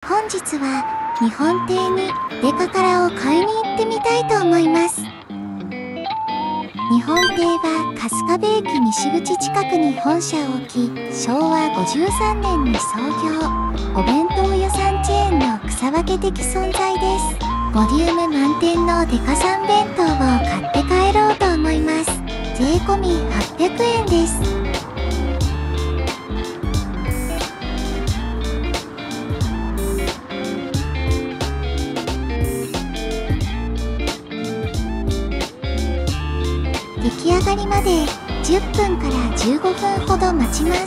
本日は日本亭にデカ辛を買いに行ってみたいと思います。日本亭は春日部駅西口近くに本社を置き、昭和53年に創業。お弁当屋さんチェーンの草分け的存在です。ボリューム満点のデカさん弁当を買って帰ろうと思います。税込み800円です。出来上がりまで10分から15分ほど待ちます。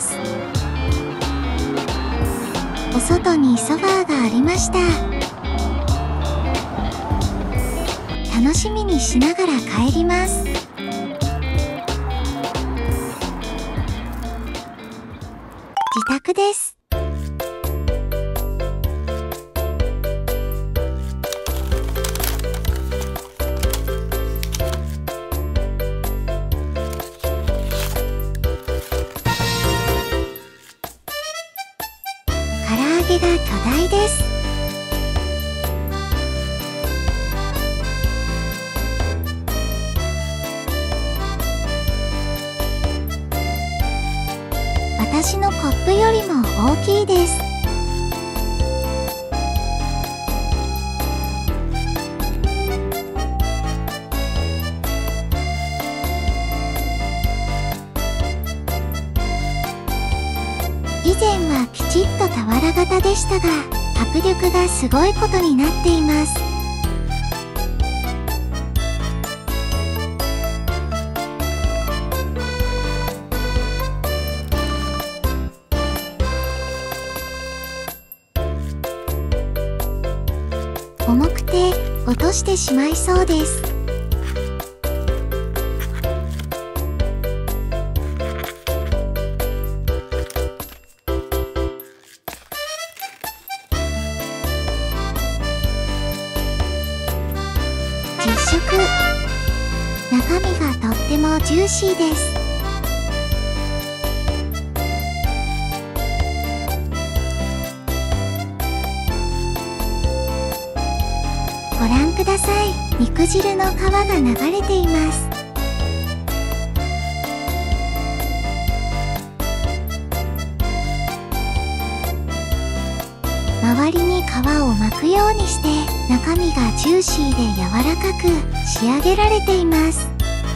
お外にソファーがありました。楽しみにしながら帰ります。自宅です。唐揚げが巨大です。私のコップよりも大きいです。以前はきちっと俵型でしたが、迫力がすごいことになっています。重くて落としてしまいそうです。実食。中身がとってもジューシーです。ご覧ください。肉汁の皮が流れています。周りに皮を巻くようにして中身がジューシーで柔らかく仕上げられています。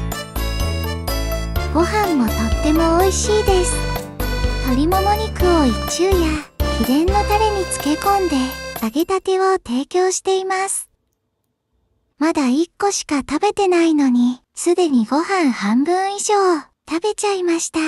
ご飯もとっても美味しいです。鶏もも肉を一昼夜秘伝のタレに漬け込んで揚げたてを提供しています。まだ1個しか食べてないのに、すでにご飯半分以上食べちゃいました。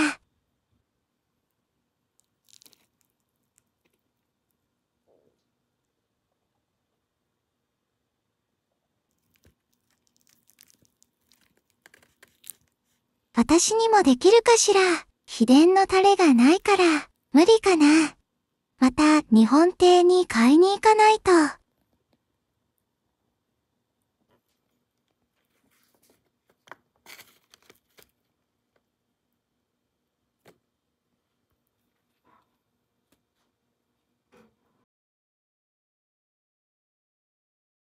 私にもできるかしら。秘伝のタレがないから無理かな。また日本亭に買いに行かないと。